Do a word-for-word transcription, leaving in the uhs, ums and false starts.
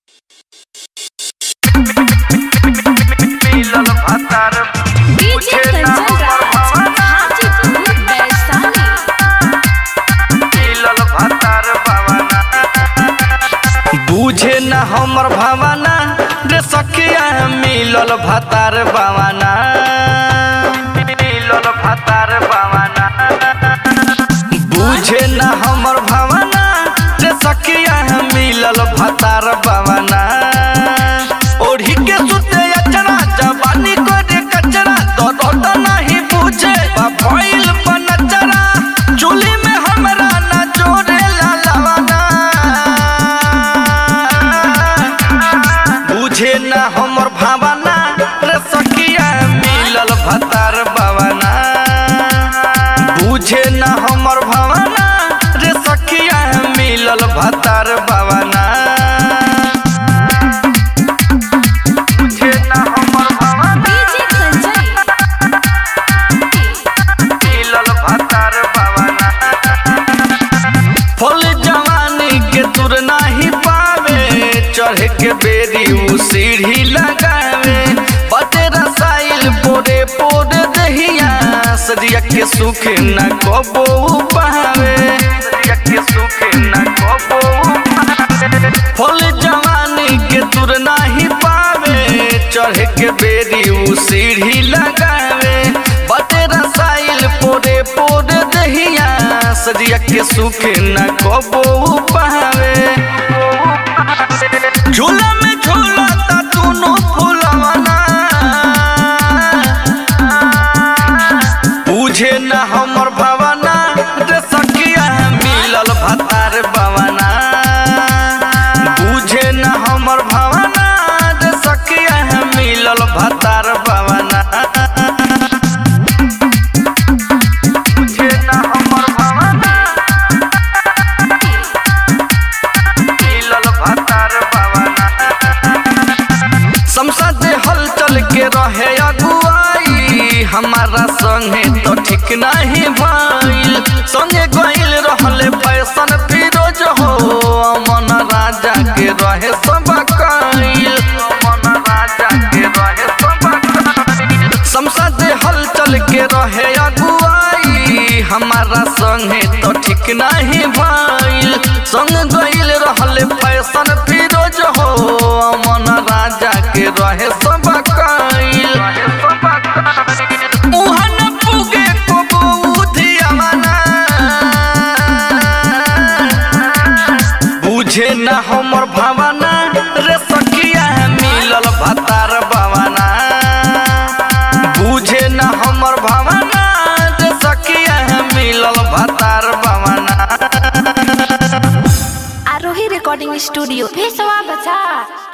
मिलल भतार डीजे कंचन राज हाजीपुर वैशाली। मिलल भतार भावना बुझे न हमर भावना रे सखिया मिलल भतार भावना मिलल भतार भावना बुझे न हमर भावना रे सखिया मिलल भतार भावना ओढ़ी के सुते अचरा जवानी करे कचरा दर्द नहीं पूछे भइल बनचरा चुली में हमरा न जोरे लालवाना बुझे न हमर भावना रे सखिया मिलल भतार भावना बुझे न हमर भावना रे सखिया मिलल भतार भावना बुझे न हमर भावना डीजे कंचन मिलल भतार भावना फल जवानी के तुर नहीं पावे चढ़ के बेरी उ सीढ़ी लगावे बटे रसाइल पोरे पोरे दहिया सदिया के सुख न कबो पावे सदिया के सुख न कबो पावे फल जवानी के तुर नहीं पावे चढ़ के बेरी उ सीढ़ी लगावे बटे रसाइल पोरे पोरे दहिया सदिया के सुख न कबो पावे झूला में झूलता दोनों फुलवना बुझे न हमर भावना रे सखिया मिलल भतार भावना बुझे न हमर भावना रे सखिया मिलल भतार भावना बुझे न हमर भावना मिलल भतार भावना संसद हलचल के रहे अगुआई हमारा संगे तो ठीक नहीं भइल संगे गइल रहले फैशन फिरोज हो अमन राजा के रहे सब कइल अमन राजा के रहे सब कइल संसद हलचल के रहे अगुआई हमारा संगे तो ठीक नहीं भइल संग गइल रहले फैशन फिरोज हो अमन राजा के रहे सब कइल उहन पुगे को बुधियावना बुझे न हमर भावना रे सखिया मिलल भतार भावना बुझे न हमर भावना रे सखिया मिलल भतार भावना आरोही रिकॉर्डिंग स्टूडियो भेसवा बचा।